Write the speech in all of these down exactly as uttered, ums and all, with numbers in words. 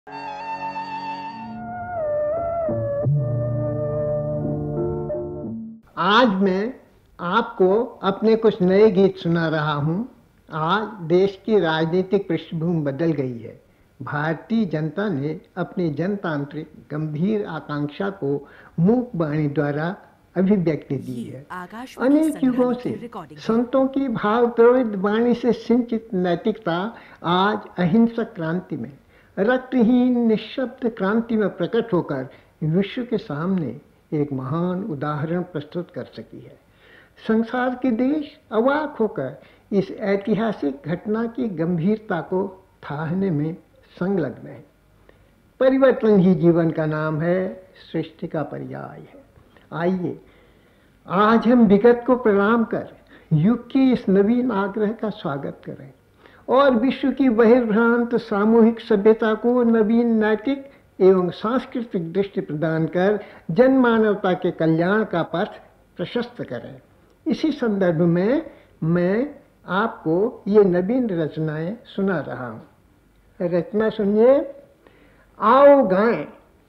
आज मैं आपको अपने कुछ नए गीत सुना रहा हूँ। आज देश की राजनीतिक पृष्ठभूमि बदल गई है। भारतीय जनता ने अपनी जनतांत्रिक गंभीर आकांक्षा को मूक वाणी द्वारा अभिव्यक्ति दी है। अनेक युगों से संतों की भाव प्रवृत्त वाणी से सिंचित नैतिकता आज अहिंसक क्रांति में, रक्तहीन निःशब्द क्रांति में प्रकट होकर विश्व के सामने एक महान उदाहरण प्रस्तुत कर सकी है। संसार के देश अवाक होकर इस ऐतिहासिक घटना की गंभीरता को थाहने में संलग्न है। परिवर्तन ही जीवन का नाम है, सृष्टि का पर्याय है। आइए आज हम विगत को प्रणाम कर युग की इस नवीन आग्रह का स्वागत करें और विश्व की बहिर्भ्रांत सामूहिक सभ्यता को नवीन नैतिक एवं सांस्कृतिक दृष्टि प्रदान कर जनमानवता के कल्याण का पथ प्रशस्त करें। इसी संदर्भ में मैं आपको ये नवीन रचनाएं सुना रहा हूँ। रचना सुनिए। आओ गाएं,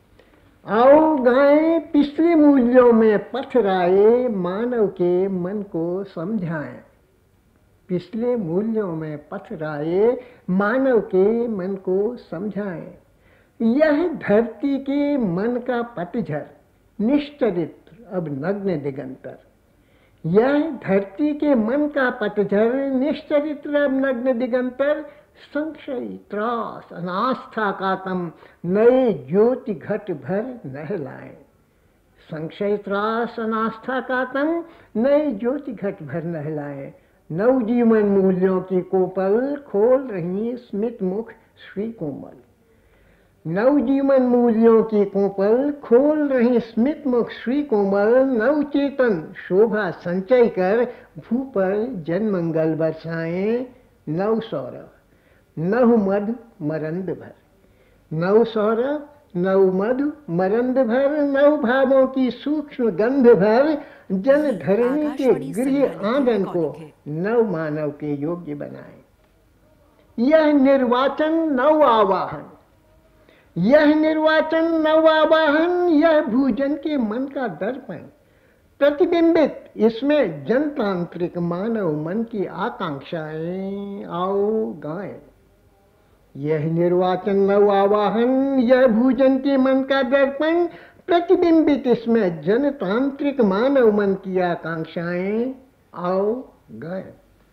आओ गाएं पिछले मूल्यों में पथराए मानव के मन को समझाएं। पिछले मूल्यों में पथराए मानव के मन को समझाएं। यह धरती के मन का पतझर निश्चरित्र अब नग्न दिगंतर। यह धरती के मन का पतझर निश्चरित्र अब नग्न दिगंतर। संशय त्रास अनास्था का तम नए ज्योति घट भर नहलाएं। संशय त्रास अनास्था का तम नए ज्योति घट भर नहलाएं। नवजीवन मूल्यों की कोपल खोल रही स्मित मुख श्री कोमल। नवजीवन मूल्यों की कोपल खोल रही स्मित मुख श्री कोमल। नवचेतन शोभा संचय कर भू पर जनमंगल बरसाएं। नव सौरभ नव मधु मरंद भर। नव सौरभ नव मधु मरंद भर। नव भावों की सूक्ष्म गंध भर। जन धरणी के गृह आंगन को नव मानव के योग्य बनाएं। यह निर्वाचन नव आवाहन, यह निर्वाचन नव आवाहन। यह भूजन के मन का दर्पण प्रतिबिंबित इसमें जनतांत्रिक मानव मन की आकांक्षाएं। आओ गाएं। यह निर्वाचन नव आवाहन, यह भूजन के मन का दर्पण प्रतिबिंबित इसमें जनतांत्रिक मानव मन की आकांक्षाएं। आओ गाएं।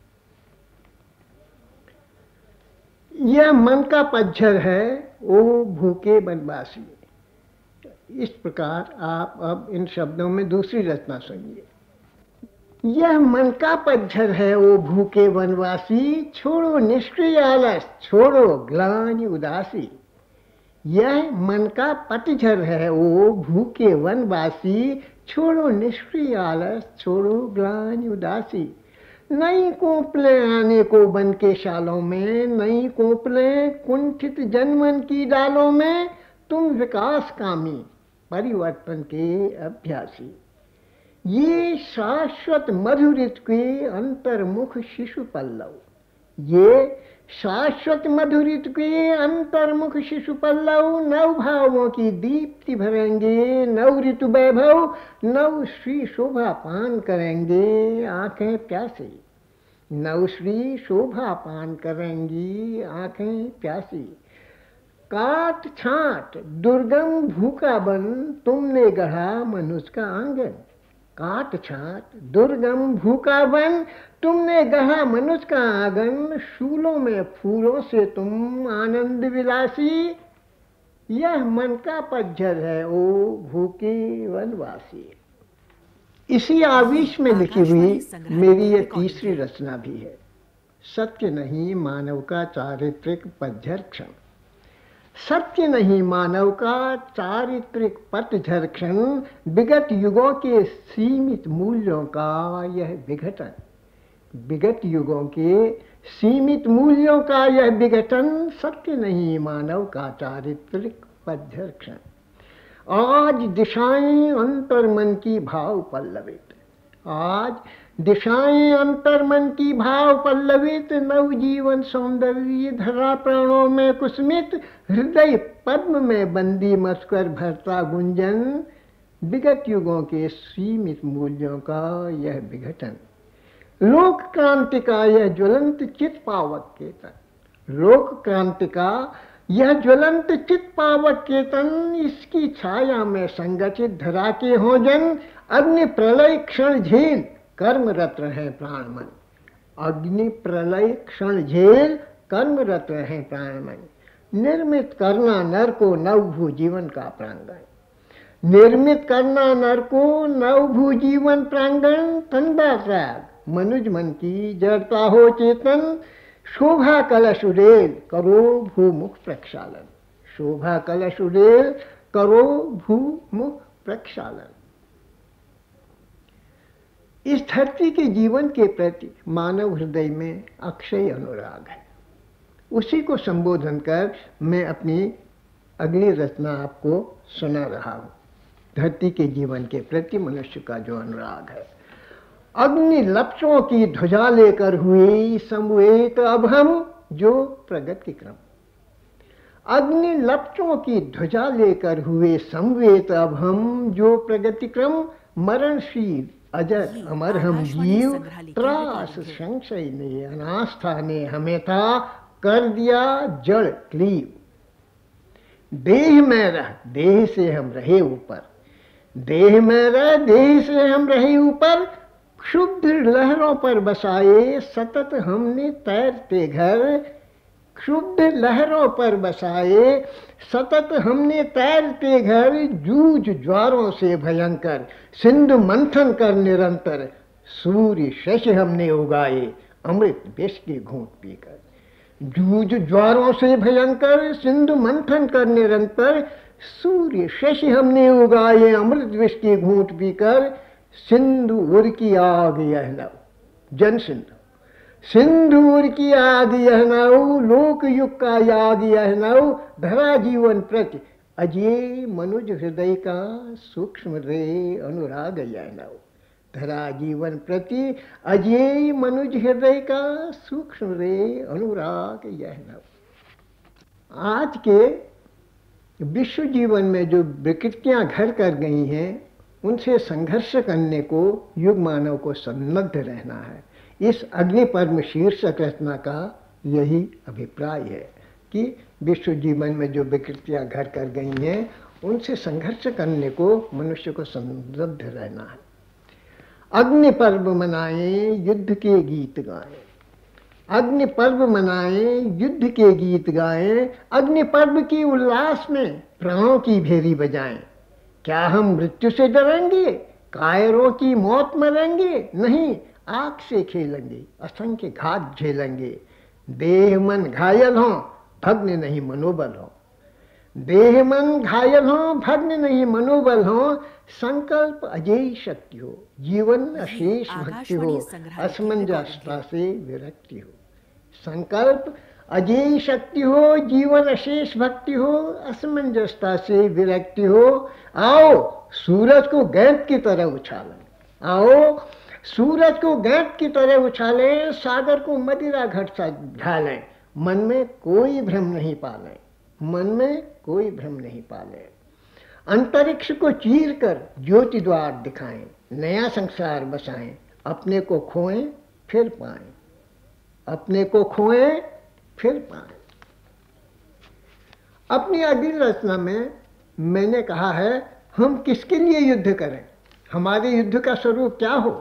यह मन का पतझर है ओ भूखे वनवासी। इस प्रकार आप अब इन शब्दों में दूसरी रचना सुनिए। यह मन का पतझर है ओ भूखे वनवासी। छोड़ो निष्क्रिय आलस, छोड़ो ग्लानि उदासी। यह मन का पतझर है ओ भूखे वनवासी। छोड़ो निष्क्रिय आलस, छोड़ो ग्लानि उदासी। नई कोपलें आने को बन के शालों में, नई कोपलें कुंठित जनमन की डालों में। तुम विकास कामी परिवर्तन के अभ्यासी। ये शाश्वत मधुरित के अंतर्मुख शिशु पल्लव। ये शाश्वत मधुरित के अंतर्मुख शिशु पल्लव। नव भावों की दीप्ति भरेंगे, नव ऋतु वैभव नव श्री शोभा पान करेंगे आंखें प्यासी। नव श्री शोभा पान करेंगी आंखें प्यासी। काट छाट दुर्गम भूखा बन तुमने गढ़ा मनुष्य का आंगन। काट छाट दुर्गम भूखा बन तुमने गढ़ा मनुष्य का आंगन। शूलों में फूलों से तुम आनंद विलासी। यह मन का पतझर है ओ भूखे वनवासी। इसी आवेश में लिखी हुई मेरी ये तीसरी रचना भी है। सत्य नहीं मानव का चारित्रिक पतझर क्षण। सत्य नहीं मानव का चारित्रिक पतझर क्षण। विगत युगों के सीमित मूल्यों का यह विघटन। विगत युगों के सीमित मूल्यों का यह विघटन। सत्य नहीं मानव का चारित्रिक पतझर क्षण। आज दिशाएं अंतर्मन की भाव पल्लवित। आज दिशाएं अंतर मन की भाव पल्लवित, नव जीवन सौंदर्य धरा प्राणों में कुसमित, हृदय पद्म में बंदी मस्कर भरता गुंजन, विगत युगों के सीमित मूल्यों का यह विघटन, लोक क्रांति का यह ज्वलंत चित पावक केतन, लोक क्रांति का यह ज्वलंत चित पावक केतन, इसकी छाया में संगठित धरा के हो जन, अग्नि प्रलय क्षण झेल कर्मरत रहे प्राण मन, अग्नि प्रलय क्षण झेल कर्मरत रहे प्राण मन, निर्मित करना नर को नवभू जीवन का प्रांगण, निर्मित करना नर को नवभू जीवन प्रांगण, तंदा त्याग मनुज मन की जड़ता हो चेतन, शोभा कलश उड़ेल करो भूमुख प्रक्षालन, शोभा कलश उड़ेल करो भूमुख प्रक्षालन। इस धरती के जीवन के प्रति मानव हृदय में अक्षय अनुराग है। उसी को संबोधन कर मैं अपनी अगली रचना आपको सुना रहा हूँ। धरती के जीवन के प्रति मनुष्य का जो अनुराग है। अग्नि लपटों की ध्वजा लेकर हुए समवेत अब हम जो प्रगति क्रम, अग्नि लपटों की ध्वजा लेकर हुए समवेत अब हम जो प्रगति क्रम, मरणशील अजर अमर हम जीव, त्रास संशय ने अनास्था ने हमें था कर दिया जड़ क्लीव, देह में रह देह से हम रहे ऊपर, देह में रह देह से हम रहे ऊपर, क्षुब्ध लहरों पर बसाए सतत हमने तैरते घर, क्षुब्ध लहरों पर बसाए सतत हमने तैरते घर, जूझ ज्वारों से भयंकर सिंधु मंथन कर निरंतर, सूर्य शशि हमने उगाए अमृत विष के घूंट पीकर, जूझ ज्वारों से भयंकर सिंधु मंथन कर निरंतर, सूर्य शशि हमने उगाए अमृत विष के घूंट पीकर, सिंधुर की आग यह नव जन सिंधु, सिंधुर की आग यह नव लोक युग का याग यह नव, धरा जीवन प्रति अजय मनुज हृदय का सूक्ष्म रे अनुराग यह नव, धरा जीवन प्रति अजय मनुज हृदय का सूक्ष्म रे अनुराग यह नव। आज के विश्व जीवन में जो विकृतियां घर कर गई हैं उनसे संघर्ष करने को युग मानव को सन्नद्ध रहना है। इस अग्निपर्व शीर्षक रचना का यही अभिप्राय है कि विश्व जीवन में जो विकृतियां घर कर गई हैं उनसे संघर्ष करने को मनुष्य को सन्नद्ध रहना है। अग्नि पर्व मनाएं युद्ध के गीत गाएं, अग्नि पर्व मनाएं युद्ध के गीत गाएं, अग्नि पर्व की उल्लास में प्राणों की भेरी बजाएं, क्या हम मृत्यु से डरेंगे कायरों की मौत मरेंगे, नहीं आग से खेलेंगे असंख्य घात झेलेंगे, देह मन घायल हो भग्न नहीं मनोबल हो, देह मन घायल हो भग्न नहीं मनोबल हो, संकल्प अजेय शक्ति हो जीवन अशेष भक्ति हो, असमंजसता से विरक्ति हो, संकल्प अजेय शक्ति हो जीवन अशेष भक्ति हो, असमंजसता से विरक्ति हो। आओ सूरज को गेंद की तरह उछालें, आओ सूरज को गेंद की तरह उछालें, सागर को मदिरा घट सा ढालें, मन में कोई भ्रम नहीं पालें, मन में कोई भ्रम नहीं पालें, अंतरिक्ष को चीर कर ज्योति द्वार दिखाएं, नया संसार बसाएं, अपने को खोएं फिर पाएं, अपने को खोएं फिर पाएं। अपनी अगली रचना में मैंने कहा है हम किसके लिए युद्ध करें, हमारे युद्ध का स्वरूप क्या हो।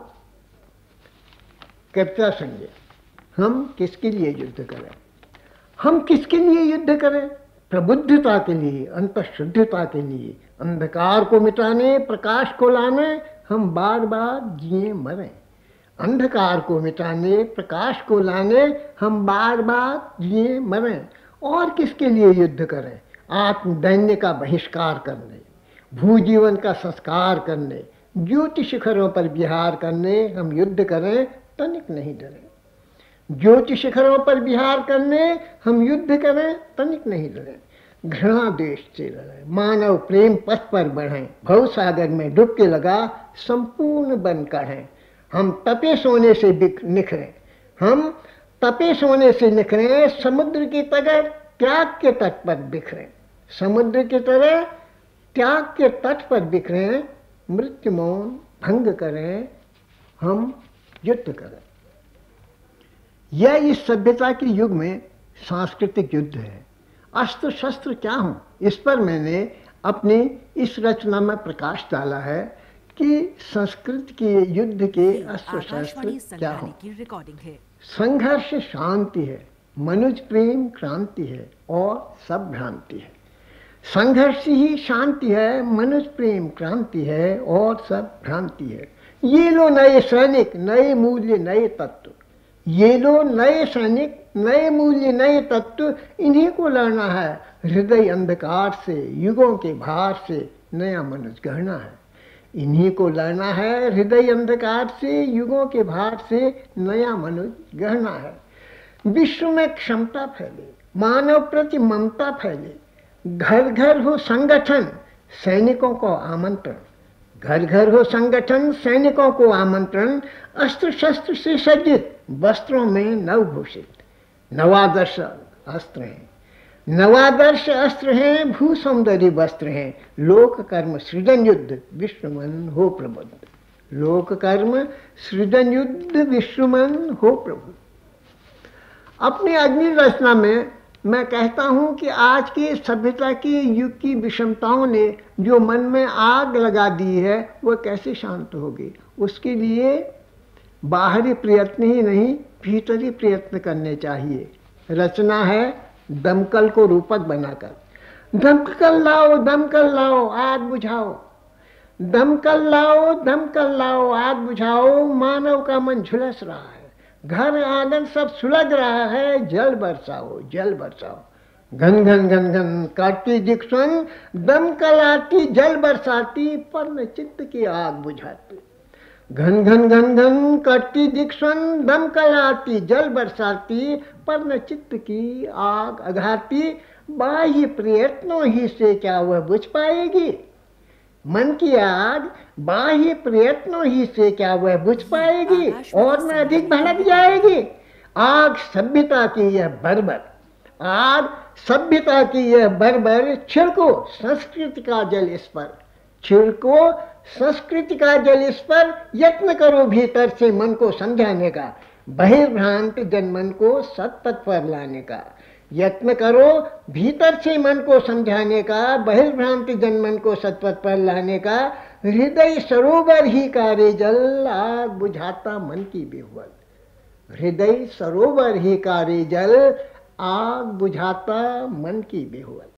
कृपया समझे, हम किसके लिए युद्ध करें, हम किसके लिए युद्ध करें, प्रबुद्धता के लिए, अंतःशुद्धता के लिए, अंधकार को मिटाने प्रकाश को लाने हम बार बार जिए मरें, अंधकार को मिटाने प्रकाश को लाने हम बार बार जिए मरें। और किसके लिए युद्ध करें, आत्मदैन्य का बहिष्कार करने, भूजीवन का संस्कार करने, ज्योति शिखरों पर विहार करने हम युद्ध करें तनिक नहीं डरें, ज्योति शिखरों पर विहार करने हम युद्ध करें तनिक नहीं डरें, घृणा देश से लड़ें, मानव प्रेम पथ पर बढ़ें, भव सागर में डुबके लगा संपूर्ण बन करें, हम तपे सोने से निखरे, हम तपे सोने से निखरे, समुद्र की तरह त्याग के तट पर बिखरे, समुद्र की तरह त्याग के तट पर बिखरे, मृत्यु मौन भंग करें, हम युद्ध करें। यह इस सभ्यता के युग में सांस्कृतिक युद्ध है। अस्त्र शस्त्र क्या हों, इस पर मैंने अपनी इस रचना में प्रकाश डाला है कि संस्कृत के युद्ध के अस्त्र शस्त्र क्या हों। संघर्ष शांति है, मनुज प्रेम क्रांति है और सब भ्रांति है। संघर्ष ही शांति है, मनुज प्रेम क्रांति है और सब भ्रांति है। ये लो नए सैनिक, नए मूल्य, नए तत्व, ये लो नए सैनिक, नए मूल्य, नए तत्व, इन्हीं को लड़ना है हृदय अंधकार से, युगों के भार से नया मनुष्य गढ़ना है। इन्हीं को लड़ना है हृदय अंधकार से, युगों के भार से नया मनुष्य गढ़ना है। विश्व में क्षमता फैले, मानव प्रति ममता फैले, घर घर हो संगठन, सैनिकों को आमंत्रण, घर घर हो संगठन, सैनिकों को आमंत्रण, अस्त्र शस्त्र से सज्जित, वस्त्रों में नवभूषित, नवादर्श अस्त्र हैं, नवादर्श अस्त्र हैं, भू सौंदर्य वस्त्र हैं, लोक कर्म सृजन युद्ध, विश्वमन हो प्रबुद्ध, लोक कर्म सृजन युद्ध, विश्वमन हो प्रबुद्ध। अपनी अग्नि रचना में मैं कहता हूँ कि आज की सभ्यता के युग की विषमताओं ने जो मन में आग लगा दी है वह कैसे शांत होगी। उसके लिए बाहरी प्रयत्न ही नहीं, भीतरी प्रयत्न करने चाहिए। रचना है दमकल को रूपक बनाकर, दमकल लाओ, दमकल लाओ, आग बुझाओ, दमकल लाओ, दमकल लाओ, आग बुझाओ, मानव का मन झुलस रहा है, घर आंगन सब सुलग रहा है, जल बरसाओ, जल बरसाओ, घन घन घन घन काटती दिक्सन, दमकल आती जल बरसाती, पर न चित्त की आग बुझाती, घन घन घन घन काटती दिक्सन, दमकल आती जल बरसाती, पर न चित्त की आग अघाती, बाह्य प्रयत्नों ही से क्या वह बुझ पाएगी। मन की आग बाह्य प्रयत्नों ही से क्या वह बुझ पाएगी और न अधिक भड़क जाएगी। आग सभ्यता की यह बर्बर, आग सभ्यता की यह बर्बर, छिड़को संस्कृति का जल इस पर, छिड़को संस्कृति का जल इस पर, यत्न करो भीतर से मन को समझाने का, बहिर्भ्रांत जनमन को सतपथ पर लाने का, यत्न करो भीतर से मन को समझाने का, बहिर्भ्रांत जनमन को सतपथ पर लाने का, हृदय सरोवर ही का रे जल, आग बुझाता मन की बेहुअल, हृदय सरोवर ही का रे जल, आग बुझाता मन की बेहुअल।